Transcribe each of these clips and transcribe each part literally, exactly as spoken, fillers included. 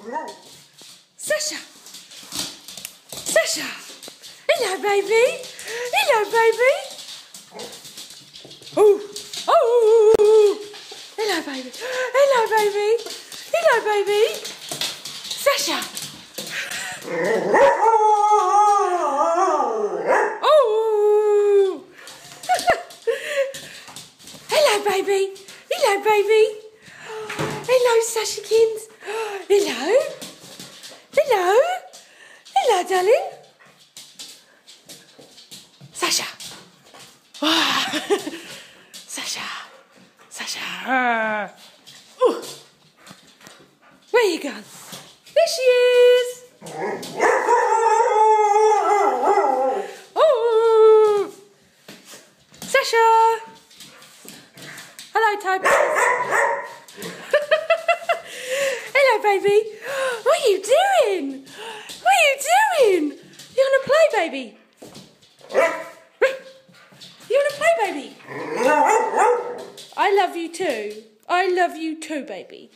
Sasha! Sasha! Hello, baby! Hello, baby! Oh! Oh! Hello, baby! Hello, baby! Hello, baby! Sasha! Oh! Hello, baby! Hello, baby! Hello, Sashikins! Hello! Hello! Hello, darling! Sasha! Sasha! Sasha! Ooh. Where are you going? There she is! Oh! Sasha! Hello, Toby. Hello, baby. What are you doing? What are you doing? You want to play, baby? You want to play, baby? I love you too. I love you too, baby.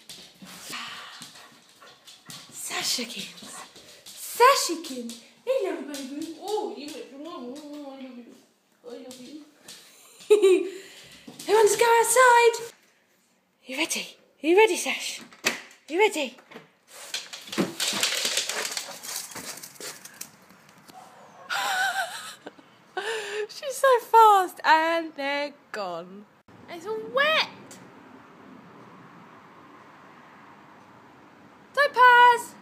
Sashikins. Sashikins. Hello, baby. Oh, you. I love you. I love you. Who wants to go outside? You ready? Are you ready, Sash? You ready? She's so fast and they're gone. It's all wet. Topaz!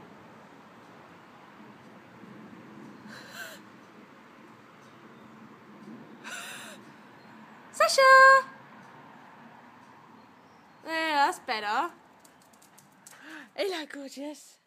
Sasha! Yeah, that's better. Hello, gorgeous.